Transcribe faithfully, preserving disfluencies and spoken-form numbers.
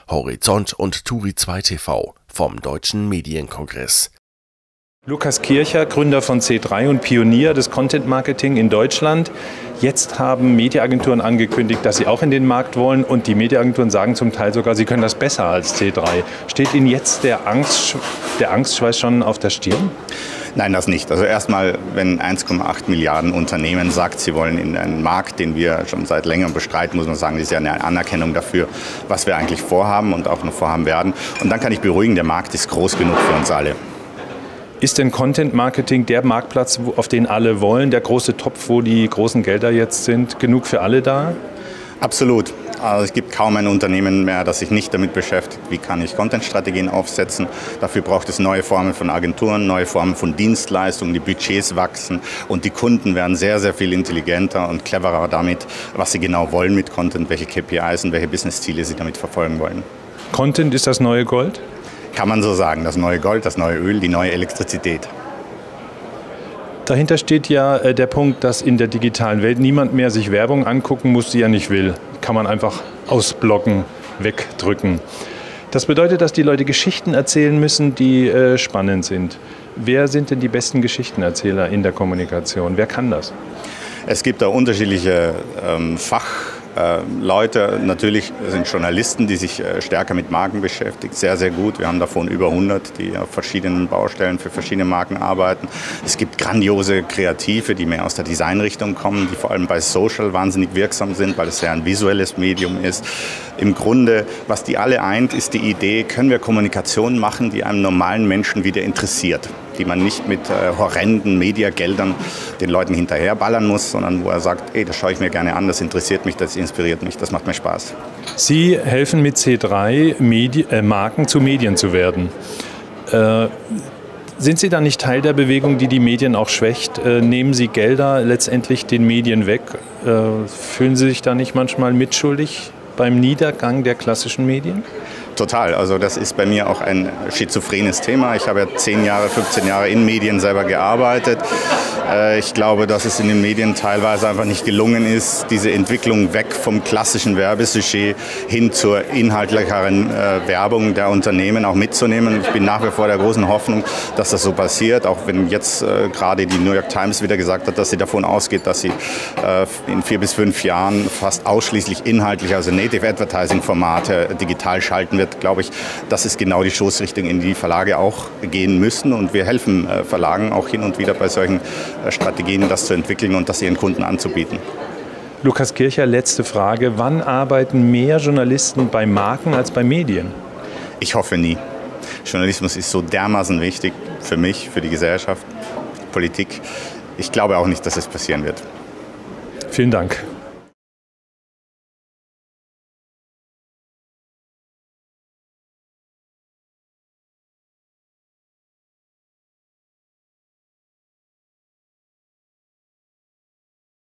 Horizont und Turi zwei T V vom Deutschen Medienkongress. Lukas Kircher, Gründer von C drei und Pionier des Content Marketing in Deutschland. Jetzt haben Mediaagenturen angekündigt, dass sie auch in den Markt wollen, und die Mediaagenturen sagen zum Teil sogar, sie können das besser als C drei. Steht Ihnen jetzt der Angst, der Angstschweiß schon auf der Stirn? Nein, das nicht. Also erstmal, wenn eins Komma acht Milliarden Unternehmen sagt, sie wollen in einen Markt, den wir schon seit längerem bestreiten, muss man sagen, das ist ja eine Anerkennung dafür, was wir eigentlich vorhaben und auch noch vorhaben werden. Und dann kann ich beruhigen, der Markt ist groß genug für uns alle. Ist denn Content Marketing der Marktplatz, auf den alle wollen, der große Topf, wo die großen Gelder jetzt sind, genug für alle da? Absolut. Also es gibt kaum ein Unternehmen mehr, das sich nicht damit beschäftigt, wie kann ich Content-Strategien aufsetzen. Dafür braucht es neue Formen von Agenturen, neue Formen von Dienstleistungen, die Budgets wachsen und die Kunden werden sehr, sehr viel intelligenter und cleverer damit, was sie genau wollen mit Content, welche K P Is und welche Business-Ziele sie damit verfolgen wollen. Content ist das neue Gold? Kann man so sagen, das neue Gold, das neue Öl, die neue Elektrizität. Dahinter steht ja äh, der Punkt, dass in der digitalen Welt niemand mehr sich Werbung angucken muss, die er nicht will. Kann man einfach ausblocken, wegdrücken. Das bedeutet, dass die Leute Geschichten erzählen müssen, die äh, spannend sind. Wer sind denn die besten Geschichtenerzähler in der Kommunikation? Wer kann das? Es gibt da unterschiedliche ähm, Fach. Leute, natürlich sind Journalisten, die sich stärker mit Marken beschäftigen, sehr, sehr gut. Wir haben davon über hundert, die auf verschiedenen Baustellen für verschiedene Marken arbeiten. Es gibt grandiose Kreative, die mehr aus der Designrichtung kommen, die vor allem bei Social wahnsinnig wirksam sind, weil es ja ein visuelles Medium ist. Im Grunde, was die alle eint, ist die Idee, können wir Kommunikation machen, die einem normalen Menschen wieder interessiert, die man nicht mit äh, horrenden Mediageldern den Leuten hinterherballern muss, sondern wo er sagt, ey, das schaue ich mir gerne an, das interessiert mich, das inspiriert mich, das macht mir Spaß. Sie helfen mit C drei Medi äh, Marken zu Medien zu werden. Äh, sind Sie da nicht Teil der Bewegung, die die Medien auch schwächt? Äh, nehmen Sie Gelder letztendlich den Medien weg? Äh, fühlen Sie sich da nicht manchmal mitschuldig beim Niedergang der klassischen Medien? Total. Also das ist bei mir auch ein schizophrenes Thema. Ich habe ja zehn Jahre, fünfzehn Jahre in Medien selber gearbeitet. Ich glaube, dass es in den Medien teilweise einfach nicht gelungen ist, diese Entwicklung weg vom klassischen Werbesujet hin zur inhaltlicheren Werbung der Unternehmen auch mitzunehmen. Ich bin nach wie vor der großen Hoffnung, dass das so passiert, auch wenn jetzt gerade die New York Times wieder gesagt hat, dass sie davon ausgeht, dass sie in vier bis fünf Jahren fast ausschließlich inhaltlich, also Native Advertising Formate digital schalten wird. Glaube ich, das ist genau die Stoßrichtung, in die Verlage auch gehen müssen. Und wir helfen äh, Verlagen auch hin und wieder bei solchen äh, Strategien, das zu entwickeln und das ihren Kunden anzubieten. Lukas Kircher, letzte Frage. Wann arbeiten mehr Journalisten bei Marken als bei Medien? Ich hoffe nie. Journalismus ist so dermaßen wichtig für mich, für die Gesellschaft, Politik. Ich glaube auch nicht, dass es passieren wird. Vielen Dank.